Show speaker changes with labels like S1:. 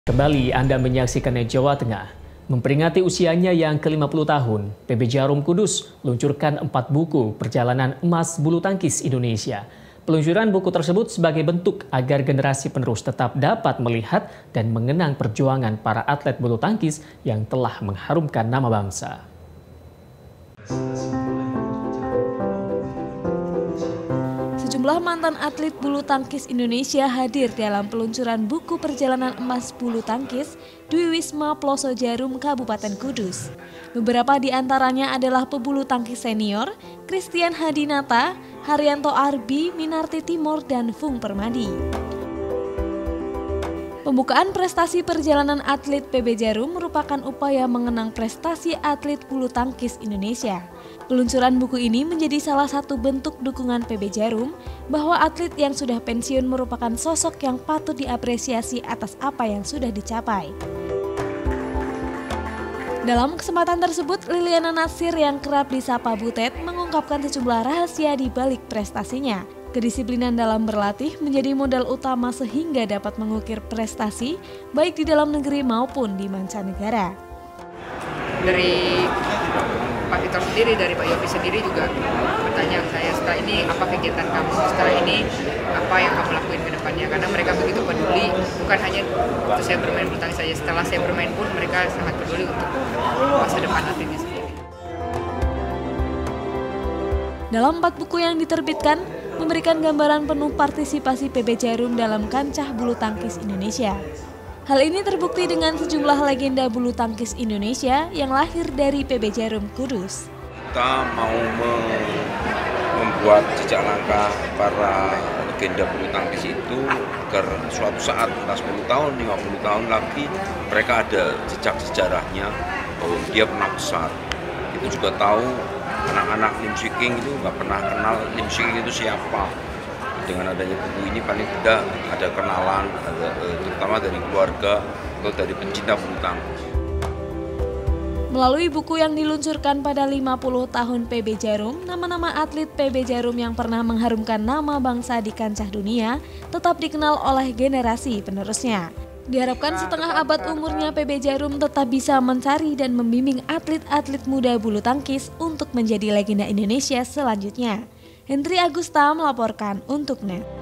S1: Kembali Anda menyaksikan Jawa Tengah. Memperingati usianya yang ke-50 tahun, PB Jarum Kudus meluncurkan 4 buku perjalanan emas bulu tangkis Indonesia. Peluncuran buku tersebut sebagai bentuk agar generasi penerus tetap dapat melihat dan mengenang perjuangan para atlet bulu tangkis yang telah mengharumkan nama bangsa.
S2: Sejumlah mantan atlet bulu tangkis Indonesia hadir dalam peluncuran buku perjalanan emas bulu tangkis di Wisma Ploso Jarum, Kabupaten Kudus. Beberapa di antaranya adalah pebulu tangkis senior, Christian Hadinata, Haryanto Arbi, Minarti Timor, dan Fung Permadi. Pembukaan prestasi perjalanan atlet PB Jarum merupakan upaya mengenang prestasi atlet bulu tangkis Indonesia. Peluncuran buku ini menjadi salah satu bentuk dukungan PB Jarum bahwa atlet yang sudah pensiun merupakan sosok yang patut diapresiasi atas apa yang sudah dicapai. Dalam kesempatan tersebut, Liliana Natsir yang kerap disapa Butet mengungkapkan sejumlah rahasia di balik prestasinya. Kedisiplinan dalam berlatih menjadi modal utama sehingga dapat mengukir prestasi baik di dalam negeri maupun di mancanegara.
S3: Dari Pak Victor sendiri, dari Pak Yopi sendiri juga bertanya ke saya, setelah ini apa kegiatan kamu, setelah ini apa yang kamu lakuin ke depannya, karena mereka begitu peduli, bukan hanya untuk saya bermain bulu tangkis saja, setelah saya bermain pun mereka sangat peduli untuk masa depan atletnya sendiri.
S2: Dalam 4 buku yang diterbitkan, memberikan gambaran penuh partisipasi PB Jarum dalam kancah bulu tangkis Indonesia. Hal ini terbukti dengan sejumlah legenda bulu tangkis Indonesia yang lahir dari PB Jarum Kudus.
S4: Kita mau membuat jejak langkah para legenda bulu tangkis itu agar suatu saat, entah 10 tahun, 50 tahun lagi, mereka ada jejak sejarahnya bahwa dia pernah besar. Itu juga tahu anak-anak Lim Swee King itu nggak pernah kenal Lim Swee King itu siapa. Dengan adanya buku ini paling tidak ada kenalan, terutama dari keluarga atau dari pencinta bulu tangkis.
S2: Melalui buku yang diluncurkan pada 50 tahun PB Jarum, nama-nama atlet PB Jarum yang pernah mengharumkan nama bangsa di kancah dunia tetap dikenal oleh generasi penerusnya. Diharapkan setengah abad umurnya PB Jarum tetap bisa mencari dan membimbing atlet-atlet muda bulu tangkis untuk menjadi legenda Indonesia selanjutnya. Hendri Agusta melaporkan untuk NET.